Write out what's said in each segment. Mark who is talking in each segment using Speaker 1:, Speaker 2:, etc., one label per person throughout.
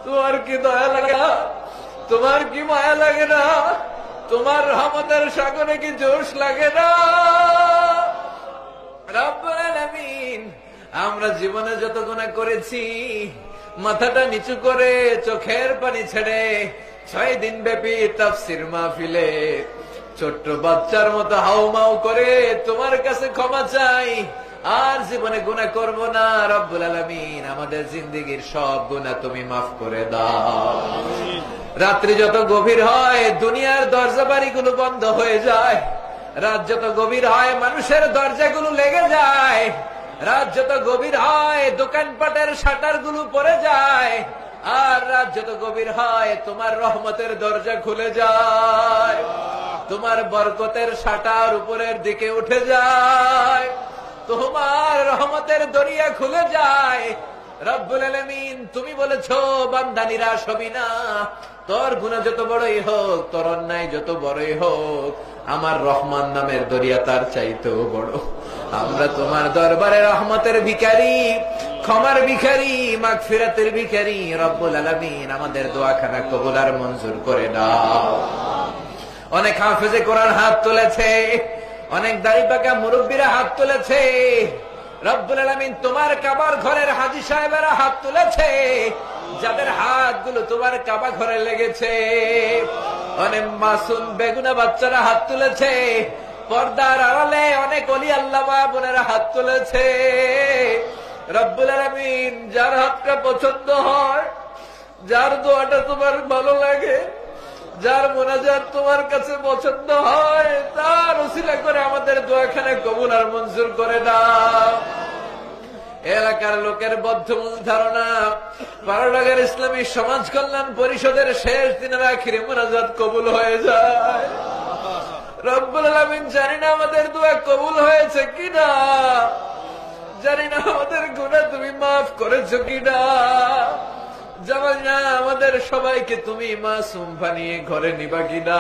Speaker 1: তোমার কি দয়া লাগে না? তোমার কি মায়া লাগে না? তোমার রহমতের সাগরে কি জোশ লাগে না? রব্বুল আলামিন, আমরা জীবনে যত গুনাহ করেছি, মাথাটা নিচু করে চোখের পানি ছেড়ে 6 দিন ব্যাপী তাফসীর মাহফিলে ছোট্ট বাচ্চার মতো হাউমাউ করে তোমার কাছে ক্ষমা চাই, আর জীবনে গুনাহ করব না। রব্বুল আলামিন, আমাদের জিন্দেগীর সব গুনাহ তুমি মাফ করে দাও। রাত্রি যত গভীর হয় দুনিয়ার দরজা বাড়িগুলো বন্ধ হয়ে যায়, রাত যত গভীর হয় মানুষের দরজাগুলো লেগে যায়, রাত যত গভীর হয় দোকানপাটের শাটার গুলো পড়ে যায়, আর রাত যত গভীর হয় তোমার রহমতের দরজা খুলে যায়, তোমার বরকতের শাটার উপরের দিকে উঠে যায়, তোমার রহমতের দরিয়া খুলে যায়। রব্বুল আলামিন, তুমি বলেছো বান্দা নিরাশ হবি না, তোর গুনাহ যত বড়ই হোক, তোর অন্যায় যত বড়ই হোক, আমার রহমান নামের দরিয়া তার চাইতেও বড়। আমরা তোমার দরবারে রহমতের ভিখারি, ক্ষমার ভিখারি, মাগফিরাতের ভিখারি। রব্বুল আলামিন, আমাদের দোয়াখানা কবুল আর মঞ্জুর করে দাও। অনেক হাফেজে কোরআন হাত তুলেছে, অনেক দাড়ি পাকা মুরব্বীরা হাত তুলেছে। রব্বুল আলামিন, তোমার কাবার ঘরের হাজী সাহেবেরা হাত তুলেছে, যাদের হাতগুলো তোমার কাবা ঘরে লেগেছে। অনেক মাসুম বেগুনা বাচ্চারা হাত তুলেছে, পর্দার আড়ালে অনেক ওলি আল্লাহ মা বোনেরা হাত তুলেছে। রব্বুল আলামিন, যার হাতটা পছন্দ হয়, যার দোয়াটা তোমার ভালো লাগে, যার মোনাজাত তোমার কাছে পছন্দ হয়, তার ওসিলা করে আমাদের দোয়াখানা কবুল আর মঞ্জুর করে দাও। এলাকার লোকের বদ্ধমূল ধারণা, পারলাগের ইসলামী সমাজ কল্যাণ পরিষদের শেষ দিনের আখিরে মোনাজাত কবুল হয়ে যায়। রব্বুল আলামিন, জানি না আমাদের দোয়া কবুল হয়েছে কিনা, জানি না আমাদের গুনাহ তুমি মাফ করেছো কিনা, জানি না আমাদের সবাইকে তুমি মাসুম বানিয়ে ঘরে নিবা কিনা।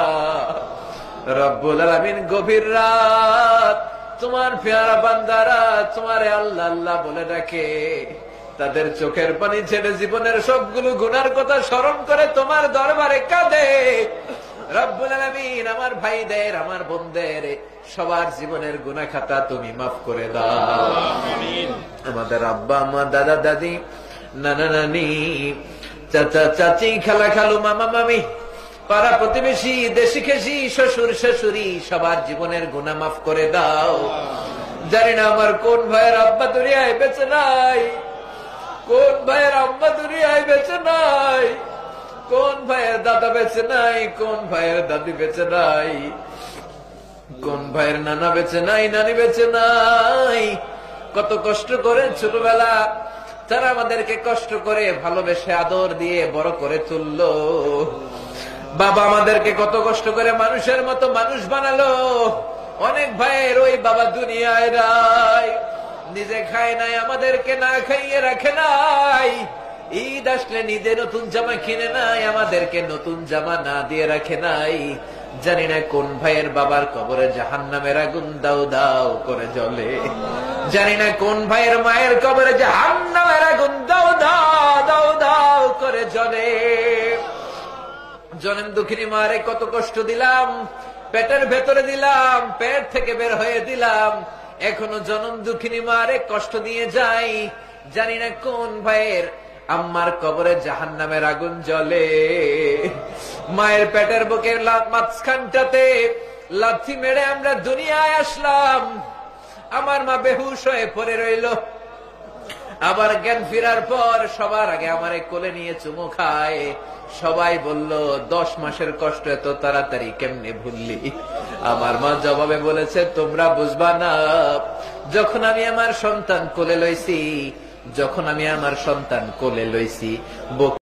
Speaker 1: রব্বুল আলামিন, গভীর রাত তোমার পেয়ারা বান্দারা তোমারে আল্লাহ আল্লাহ বলে ডাকে, তাদের চোখের পানি ছেড়ে জীবনের সবগুলো গুনার কথা স্মরণ করে তোমার দরবারে কাঁদে। রব্বুল আলামিন, আমার ভাইদের, আমার বোনদের সবার জীবনের গুনাহ খাতা তুমি মাফ করে দাও। আমাদের আব্বা আম্মা, দাদা দাদি, নানা নানি, চাচা চাচি, খালা খালু, মামা মামি, পাড়া প্রতিবেশী, দেশি খেসি, শ্বশুর শাশুড়ি, সবার জীবনের গুনাহ মাফ করে দাও। জানি না আমার কোন ভাইয়ের আব্বা দুনিয়ায় বেঁচে নাই, কোন ভাইয়ের আম্মা দুনিয়ায় বেঁচে নাই, কোন ভাইয়ের দাদা বেঁচে নাই, কোন ভাইয়ের দাদি বেঁচে নাই, কোন ভাইয়ের নানা বেঁচে নাই, নানি বেঁচে নাই। কত কষ্ট করে ছোটবেলা তারা আমাদেরকে কষ্ট করে ভালোবেসে আদর দিয়ে বড় করে তুললো। বাবা আমাদেরকে কত কষ্ট করে মানুষের মতো মানুষ বানালো। অনেক ভাইয়ের ওই বাবা দুনিয়ায় নাই, নিজে খায় নাই, আমাদেরকে না খাইয়ে রাখে নাই। ঈদ আসলে নিজে নতুন জামা কিনে নাই, আমাদেরকে নতুন জামা না দিয়ে রাখে নাই। জানি না কোন ভাইয়ের বাবার কবরে জাহান্নামের আগুন দাউ দাউ করে জ্বলে, জানি না কোন ভাইয়ের মায়ের কবরে জাহান্নামের আগুন দাউ দাউ দাউ দাউ করে জ্বলে। জনম দুঃখিনী মারে কত কষ্ট দিলাম, পেটের ভেতরে দিলাম, পেট থেকে বের হয়ে দিলাম, এখনো জনম দুঃখিনী মারে কষ্ট দিয়ে যাই। জানি না কোন ভাইয়ের আম্মার কবরে জাহান্নামের আগুন জ্বলে। মায়ের পেটের বুকের মাঝখানটাতে লাথি মেরে আমরা দুনিয়ায় আসলাম, আমার মা বেহুশ হয়ে পড়ে রইল। আবার জ্ঞান ফেরার পর সবার আগে আমারে কোলে নিয়ে চুমু খায়। সবাই বলল, 10 মাসের কষ্ট এত তাড়াতাড়ি কেমনে ভুললি? আমার মা জবাবে বলেছে, তোমরা বুঝবা না, যখন আমি আমার সন্তান কোলে লইছি, যখন আমি আমার সন্তান কোলে লইছি,